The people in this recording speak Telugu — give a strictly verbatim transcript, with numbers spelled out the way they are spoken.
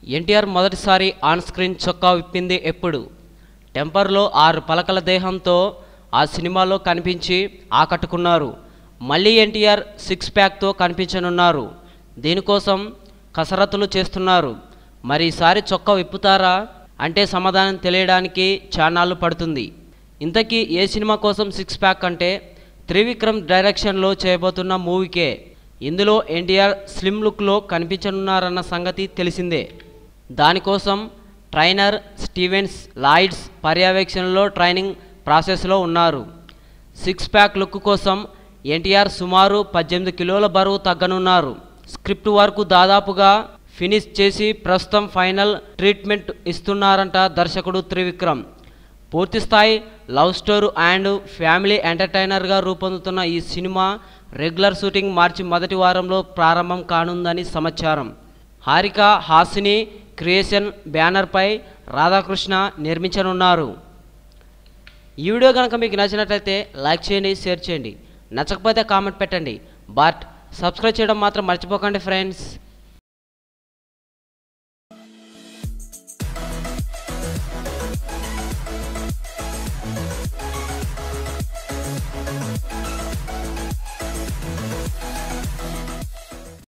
ఎన్టీఆర్ మొదటిసారి ఆన్ స్క్రీన్ చొక్కా విప్పింది ఎప్పుడు? టెంపర్లో ఆరు పలకల దేహంతో ఆ సినిమాలో కనిపించి ఆకట్టుకున్నారు. మళ్ళీ ఎన్టీఆర్ సిక్స్ ప్యాక్తో కనిపించనున్నారు. దీనికోసం కసరత్తులు చేస్తున్నారు. మరి ఈసారి చొక్కా విప్పుతారా అంటే సమాధానం తెలియడానికి చాన్నాళ్ళు పడుతుంది. ఇంతకీ ఏ సినిమా కోసం సిక్స్ ప్యాక్ అంటే త్రివిక్రమ్ డైరెక్షన్లో చేయబోతున్న మూవీకే. ఇందులో ఎన్టీఆర్ స్లిమ్ లుక్లో కనిపించనున్నారన్న సంగతి తెలిసిందే. దానికోసం ట్రైనర్ స్టీవెన్స్ లాయిడ్స్ పర్యవేక్షణలో ట్రైనింగ్ ప్రాసెస్లో ఉన్నారు. సిక్స్ ప్యాక్ లుక్ కోసం ఎన్టీఆర్ సుమారు పద్దెనిమిది కిలోల బరువు తగ్గనున్నారు. స్క్రిప్ట్ వర్క్ దాదాపుగా ఫినిష్ చేసి ప్రస్తుతం ఫైనల్ ట్రీట్మెంట్ ఇస్తున్నారంట దర్శకుడు త్రివిక్రమ్. పూర్తిస్థాయి లవ్ స్టోరీ అండ్ ఫ్యామిలీ ఎంటర్టైనర్గా రూపొందుతున్న ఈ సినిమా రెగ్యులర్ షూటింగ్ మార్చి మొదటి వారంలో ప్రారంభం కానుందని సమాచారం. హారిక హాసిని క్రియేషన్ బ్యానర్పై రాధాకృష్ణ నిర్మించనున్నారు. ఈ వీడియో కనుక మీకు నచ్చినట్లయితే లైక్ చేయండి, షేర్ చేయండి. నచ్చకపోతే కామెంట్ పెట్టండి. బట్ సబ్స్క్రైబ్ చేయడం మాత్రం మర్చిపోకండి ఫ్రెండ్స్.